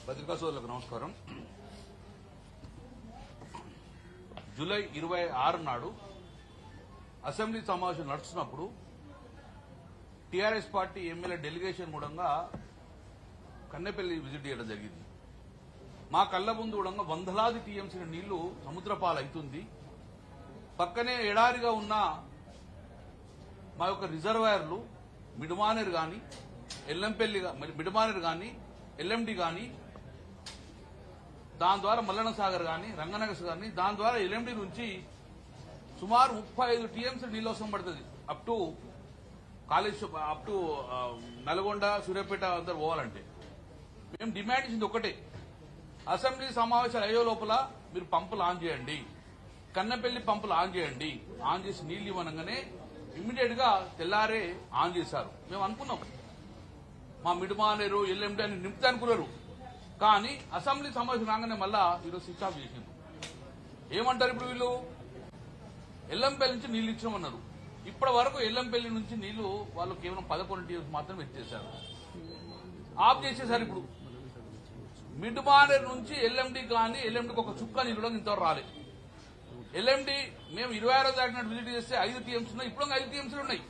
పత్రికా సోదరులకు నమస్కారం. జూలై 26 నాడు అసెంబ్లీ సమావేశం నడుస్తున్నప్పుడు టీఆర్ఎస్ పార్టీ ఎమ్మెల్యే డెలిగేషన్ కూడా కన్నెపల్లి విజిట్ చేయడం జరిగింది. మా కళ్ల ముందు కూడా వందలాది టీఎంసీ నీళ్లు సముద్రపాలవుతుంది. పక్కనే ఎడారిగా ఉన్న మా యొక్క రిజర్వాయర్లు మిడుమానేరు గాని ఎల్లంపల్లి మిడుమానేరు గాని ఎల్ఎండి గాని దాని ద్వారా మల్లన్న సాగర్ గాని రంగనగర్ గాని దాని ద్వారా ఎల్ఎండి నుంచి సుమారు 35 టీఎంసీ నీళ్ళు అవసరం పడుతుంది. Up to college up to Nalgonda Suryapet అందరు పోవాలంటే మేము డిమాండ్ ఇచ్చింది ఒకటే, అసెంబ్లీ సమావేశాలు అయ్యే లోపల మీరు పంపులు ఆన్ చేయండి, కన్నెపల్లి పంపులు ఆన్ చేయండి. ఆన్ చేసి నీళ్లు ఇవ్వనగానే ఇమ్మీడియట్ గా తెల్లారే ఆన్ చేశారు. మేము అనుకున్నాం మా మిడుమానేరు ఎల్ఎండి అని నింపుతా అనుకున్నారు. కానీ అసెంబ్లీ సమావేశం రాగానే మళ్ళా ఈరోజు స్విచ్ ఆఫ్ చేసింది. ఏమంటారు ఇప్పుడు వీళ్ళు? ఎల్లంపల్లి నుంచి నీళ్లు ఇచ్చామన్నారు. ఇప్పటి వరకు ఎల్లంపల్లి నుంచి నీళ్లు వాళ్ళు కేవలం 11 టీఎంసీ మాత్రం ఎత్తేశారు, ఆఫ్ చేసేశారు. ఇప్పుడు మిడుమానేరు నుంచి ఎల్ఎండి కానీ ఎల్ఎండికి ఒక చుక్క నీళ్ళు కూడా ఇంతవరకు రాలేదు. ఎల్ఎండి మేము 26 తారీఖు విజిట్ చేస్తే 5 టీఎంసీ ఉన్నాయి, ఇప్పుడు 5 టీఎంసీలు ఉన్నాయి.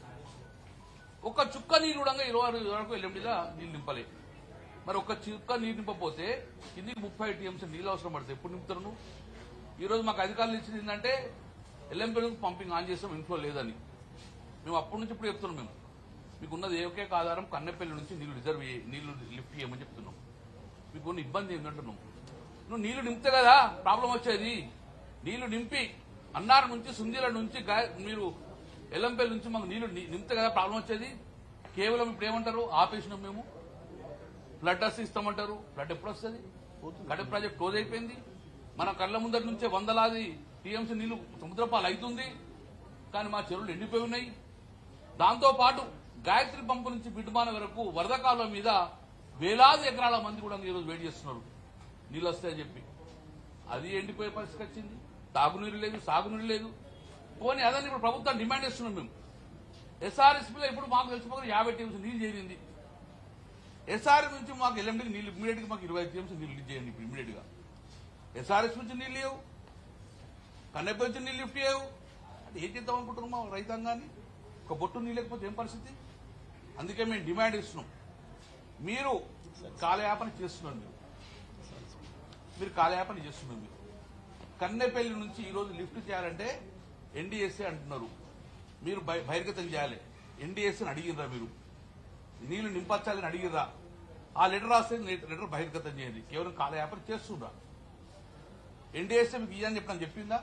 ఒక చుక్క నీరు కూడా 26 వరకు ఎల్ఎండిలో నీళ్లు నింపలే. మరి ఒక చుక్క నీరు నింపపోతే కిందికి 30 టీఎంసీ నీళ్ళు అవసరం పడుతుంది. ఎప్పుడు నింపుతారు? ఈ రోజు మాకు అధికారులు ఇచ్చింది ఏంటంటే ఎల్ఎంపల్లి పంపింగ్ ఆన్ చేస్తాం, ఇన్ఫ్లో లేదని. మేము అప్పటి నుంచి ఇప్పుడు చెప్తున్నాం, మేము మీకున్నది ఏకైక ఆధారం కన్నెపల్లి నుంచి నీళ్లు లిఫ్ట్ చేయమని చెప్తున్నాం. మీకున్న ఇబ్బంది ఏంటంటున్నాం, నువ్వు నీళ్లు నింపితే కదా ప్రాబ్లం వచ్చేది. నీళ్లు నింపి అన్నారం నుంచి సుందీల నుంచి మీరు ఎల్లంపల్లి నుంచి మాకు నీళ్లు నింపితే కదా ప్రాబ్లం వచ్చేది. కేవలం ఇప్పుడు ఏమంటారు, ఆపేసినాం మేము, ఫ్లడ్ వస్తే ఇస్తామంటారు. ఫ్లడ్ ఎప్పుడు వస్తుంది? గడప ప్రాజెక్ట్ క్లోజ్ అయిపోయింది. మన కళ్ల ముందరి నుంచే వందలాది టీఎంసీ నీళ్లు సముద్రపాలు అవుతుంది, కానీ మా చెరువులు ఎండిపోయి ఉన్నాయి. దాంతో పాటు గాయత్రి పంపు నుంచి బిడ్మాన వరకు వరద కాలువ మీద వేలాది ఎకరాల మంది కూడా ఈరోజు వెయిట్ చేస్తున్నారు నీళ్ళు వస్తాయని చెప్పి. అది ఎండిపోయే పరిస్థితి వచ్చింది. తాగునీరు లేదు, సాగునీరు లేదు. పోనీ అదని ఇప్పుడు ప్రభుత్వం డిమాండ్ చేస్తున్నాం మేము. ఎస్ఆర్ఎస్పీలో ఇప్పుడు మాకు తెలిసిపోయి 50 టీఎంసీ నీళ్లు చేరింది. ఎస్ఆర్ఎస్ నుంచి మాకు ఎల్ఎండికి నీళ్లు ఇమీడియట్ గా మాకు 25 టీఎంసీ నీళ్లు చేయండి ఇప్పుడు ఇమీడియట్ గా. ఎస్ఆర్ఎస్ నుంచి నీళ్లు లేవు, కన్నెపల్లి నుంచి నీళ్లు లిఫ్ట్ చేయవు అంటే ఏం చేద్దాం అనుకుంటున్నాం మా రైతాంగాన్ని? ఒక బొట్టు నీళ్ళు లేకపోతే ఏం పరిస్థితి? అందుకే మేము డిమాండ్ ఇస్తున్నాం, మీరు కాలయాపన చేస్తున్నారు. మీరు కాలయాపన చేస్తున్నారు. మీరు కన్నెపల్లి నుంచి ఈ రోజు లిఫ్ట్ చేయాలంటే ఎన్డీఎస్ఏ అంటున్నారు, మీరు బహిర్గతం చేయాలి. ఎన్డీఎస్ఏని అడిగిర్రా? మీరు నీళ్లు నింపచ్చాలని అడిగిర్రా? ఆ లెటర్ రాస్తే లెటర్ బహిర్గతం చేయండి. కేవలం కాలయాపన చేస్తుండ్రా? ఎన్డీఎస్ఏ మీకు ఇయ్యని చెప్పని చెప్పిందా?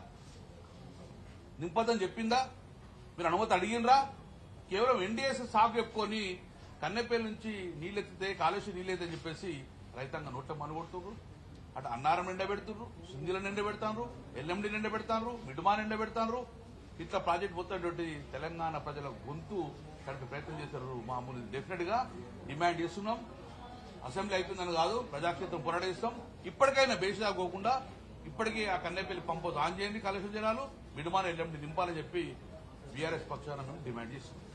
నింపదని చెప్పిందా? మీరు అనుమతి అడిగినరా? కేవలం ఎన్డీఎస్ఏ సాగు చెప్పుకొని కన్నెపల్లి నుంచి నీళ్ళెత్తితే కాళేశ్వరం నీళ్ళెత్తే చెప్పేసి రైతాంగ నోట్ల మనుగొడుతున్నారు. అటు అన్నారం ఎండబెడుతున్నారు, సుందీలను ఎండబెడతారు, ఎల్ఎండిని ఎండబెడతారు, మిడుమాన్ ఎండబెడతారు. ఇట్లా ప్రాజెక్ట్ పోతున్నటువంటి తెలంగాణ ప్రజల గొంతు కనుక ప్రయత్నం చేశారు. మామూలు డెఫినెట్ గా డిమాండ్ చేస్తున్నాం. అసెంబ్లీ అయిపోయిందని కాదు, ప్రజాక్షేత్రం పోరాడిస్తాం. ఇప్పటికైనా బేసిదాకోకుండా ఇప్పటికీ ఆ కన్నెపల్లి పంపు ఆన్ చేయండి, కాళేశ్వరం జనాలు మిడుమాన్ ఎల్ఎండి నింపాలని చెప్పి బీఆర్ఎస్ పక్షాన మేము డిమాండ్ చేస్తున్నాం.